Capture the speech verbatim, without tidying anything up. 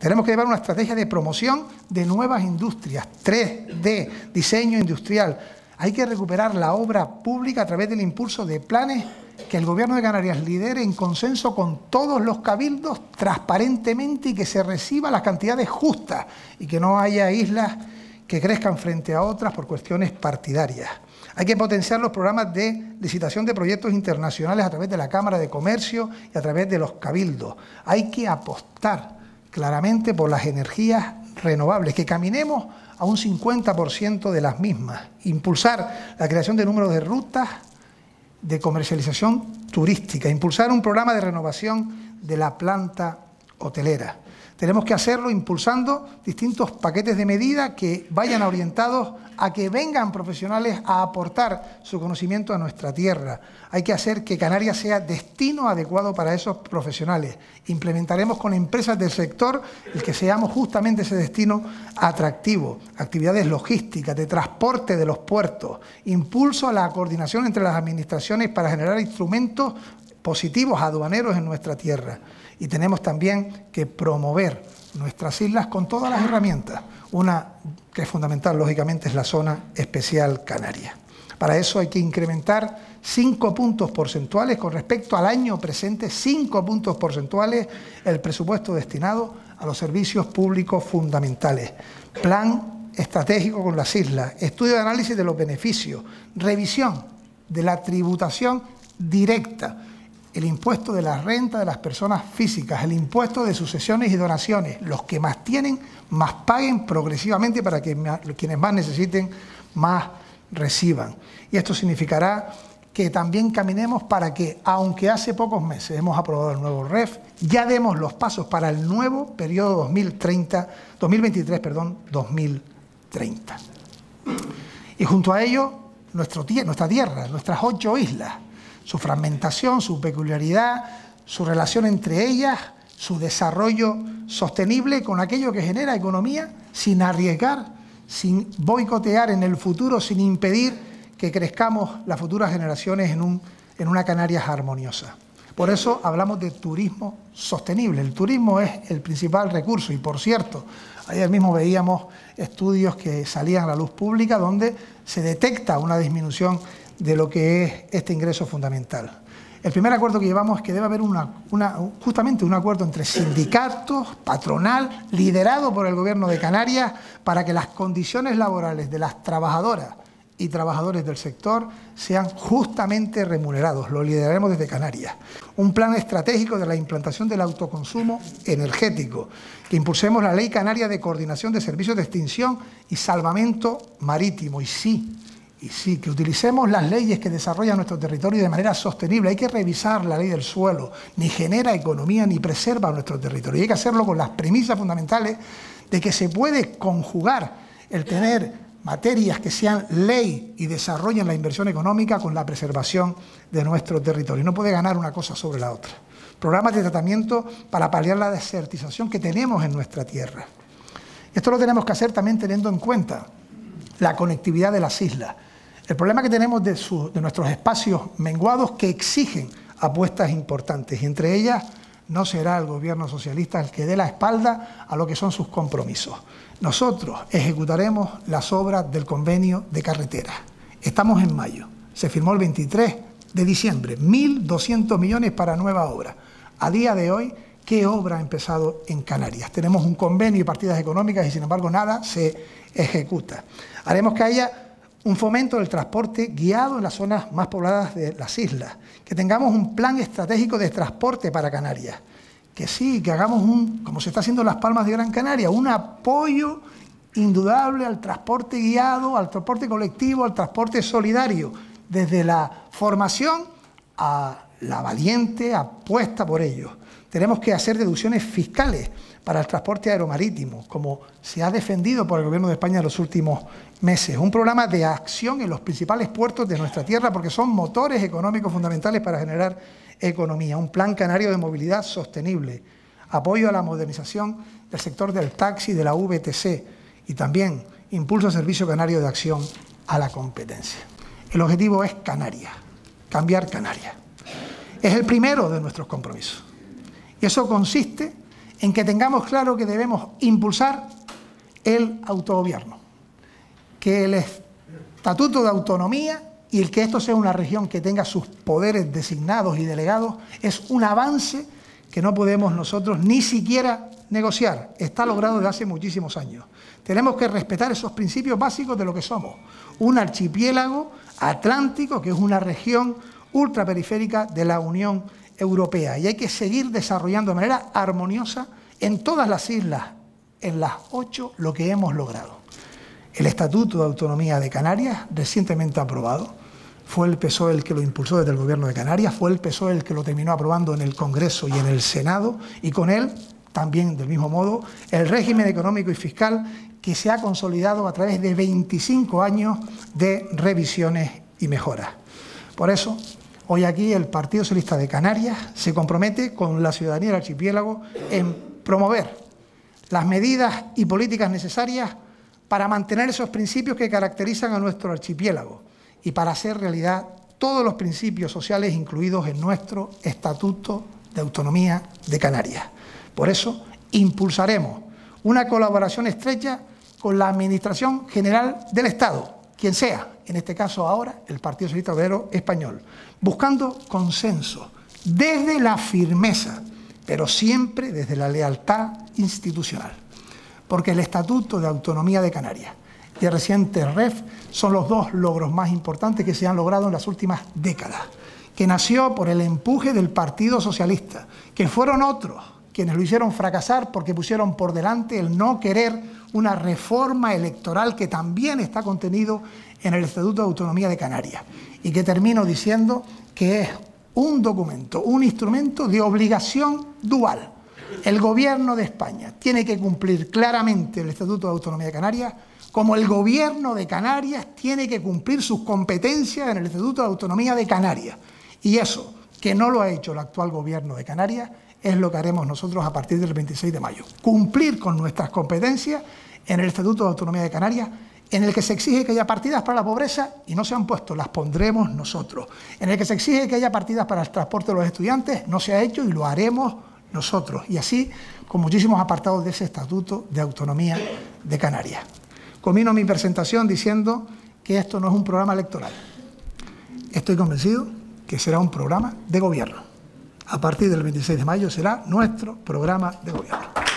Tenemos que llevar una estrategia de promoción de nuevas industrias, tres D, diseño industrial. Hay que recuperar la obra pública a través del impulso de planes que el Gobierno de Canarias lidere en consenso con todos los cabildos transparentemente y que se reciba las cantidades justas y que no haya islas que crezcan frente a otras por cuestiones partidarias. Hay que potenciar los programas de licitación de proyectos internacionales a través de la Cámara de Comercio y a través de los cabildos. Hay que apostar claramente por las energías renovables, que caminemos a un cincuenta por ciento de las mismas, impulsar la creación de números de rutas de comercialización turística, impulsar un programa de renovación de la planta hotelera. Tenemos que hacerlo impulsando distintos paquetes de medidas que vayan orientados a que vengan profesionales a aportar su conocimiento a nuestra tierra. Hay que hacer que Canarias sea destino adecuado para esos profesionales. Implementaremos con empresas del sector el que seamos justamente ese destino atractivo. Actividades logísticas, de transporte de los puertos, impulso a la coordinación entre las administraciones para generar instrumentos positivos aduaneros en nuestra tierra. Y tenemos también que promover nuestras islas con todas las herramientas. Una que es fundamental, lógicamente, es la zona especial canaria. Para eso hay que incrementar cinco puntos porcentuales con respecto al año presente, cinco puntos porcentuales el presupuesto destinado a los servicios públicos fundamentales. Plan estratégico con las islas, estudio de análisis de los beneficios, revisión de la tributación directa, el impuesto de la renta de las personas físicas, el impuesto de sucesiones y donaciones. Los que más tienen, más paguen progresivamente para que quienes más necesiten, más reciban. Y esto significará que también caminemos para que, aunque hace pocos meses hemos aprobado el nuevo R E F, ya demos los pasos para el nuevo periodo dos mil treinta, dos mil veintitrés, perdón, dos mil treinta. Y junto a ello, nuestro, nuestra tierra, nuestras ocho islas, su fragmentación, su peculiaridad, su relación entre ellas, su desarrollo sostenible con aquello que genera economía sin arriesgar, sin boicotear en el futuro, sin impedir que crezcamos las futuras generaciones en, un, en una Canarias armoniosa. Por eso hablamos de turismo sostenible. El turismo es el principal recurso y, por cierto, ayer mismo veíamos estudios que salían a la luz pública donde se detecta una disminución de lo que es este ingreso fundamental. El primer acuerdo que llevamos es que debe haber una, una, justamente un acuerdo entre sindicatos, patronal, liderado por el Gobierno de Canarias, para que las condiciones laborales de las trabajadoras y trabajadores del sector sean justamente remunerados. Lo lideraremos desde Canarias. Un plan estratégico de la implantación del autoconsumo energético, que impulsemos la Ley Canaria de Coordinación de Servicios de Extinción y Salvamento Marítimo. Y sí, Y sí, que utilicemos las leyes que desarrollan nuestro territorio de manera sostenible. Hay que revisar la ley del suelo. Ni genera economía ni preserva nuestro territorio. Y hay que hacerlo con las premisas fundamentales de que se puede conjugar el tener materias que sean ley y desarrollen la inversión económica con la preservación de nuestro territorio. No puede ganar una cosa sobre la otra. Programas de tratamiento para paliar la desertización que tenemos en nuestra tierra. Esto lo tenemos que hacer también teniendo en cuenta la conectividad de las islas. El problema que tenemos de, su, de nuestros espacios menguados que exigen apuestas importantes y entre ellas no será el gobierno socialista el que dé la espalda a lo que son sus compromisos. Nosotros ejecutaremos las obras del convenio de carretera. Estamos en mayo, se firmó el veintitrés de diciembre, mil doscientos millones para nueva obra. A día de hoy, ¿qué obra ha empezado en Canarias? Tenemos un convenio y partidas económicas y sin embargo nada se ejecuta. Haremos que haya un fomento del transporte guiado en las zonas más pobladas de las islas, que tengamos un plan estratégico de transporte para Canarias, que sí, que hagamos un, como se está haciendo en Las Palmas de Gran Canaria, un apoyo indudable al transporte guiado, al transporte colectivo, al transporte solidario, desde la formación a la valiente apuesta por ello. Tenemos que hacer deducciones fiscales para el transporte aeromarítimo, como se ha defendido por el Gobierno de España en los últimos meses. Un programa de acción en los principales puertos de nuestra tierra, porque son motores económicos fundamentales para generar economía. Un plan canario de movilidad sostenible. Apoyo a la modernización del sector del taxi, de la V T C. Y también impulso al Servicio Canario de Acción a la Competencia. El objetivo es Canarias, cambiar Canarias. Es el primero de nuestros compromisos. Y eso consiste en que tengamos claro que debemos impulsar el autogobierno, que el Estatuto de Autonomía y el que esto sea una región que tenga sus poderes designados y delegados es un avance que no podemos nosotros ni siquiera negociar. Está logrado desde hace muchísimos años. Tenemos que respetar esos principios básicos de lo que somos. Un archipiélago atlántico, que es una región ultraperiférica de la Unión Europea. Y hay que seguir desarrollando de manera armoniosa en todas las islas, en las ocho, lo que hemos logrado. El Estatuto de Autonomía de Canarias, recientemente aprobado, fue el P S O E el que lo impulsó desde el Gobierno de Canarias, fue el P S O E el que lo terminó aprobando en el Congreso y en el Senado, y con él, también del mismo modo, el régimen económico y fiscal que se ha consolidado a través de veinticinco años de revisiones y mejoras. Por eso, hoy aquí el Partido Socialista de Canarias se compromete con la ciudadanía del archipiélago en promover las medidas y políticas necesarias para mantener esos principios que caracterizan a nuestro archipiélago y para hacer realidad todos los principios sociales incluidos en nuestro Estatuto de Autonomía de Canarias. Por eso, impulsaremos una colaboración estrecha con la Administración General del Estado, quien sea, en este caso ahora el Partido Socialista Obrero Español, buscando consenso desde la firmeza, pero siempre desde la lealtad institucional. Porque el Estatuto de Autonomía de Canarias y el reciente R E F son los dos logros más importantes que se han logrado en las últimas décadas, que nació por el empuje del Partido Socialista, que fueron otros quienes lo hicieron fracasar porque pusieron por delante el no querer una reforma electoral que también está contenido en el Estatuto de Autonomía de Canarias y que termino diciendo que es un documento, un instrumento de obligación dual. El Gobierno de España tiene que cumplir claramente el Estatuto de Autonomía de Canarias, como el Gobierno de Canarias tiene que cumplir sus competencias en el Estatuto de Autonomía de Canarias. Y eso, que no lo ha hecho el actual Gobierno de Canarias, es lo que haremos nosotros a partir del veintiséis de mayo. Cumplir con nuestras competencias en el Estatuto de Autonomía de Canarias, en el que se exige que haya partidas para la pobreza y no se han puesto, las pondremos nosotros. En el que se exige que haya partidas para el transporte de los estudiantes, no se ha hecho y lo haremos nosotros. Y así con muchísimos apartados de ese Estatuto de Autonomía de Canarias. Culmino mi presentación diciendo que esto no es un programa electoral. Estoy convencido que será un programa de gobierno. A partir del veintiséis de mayo será nuestro programa de gobierno.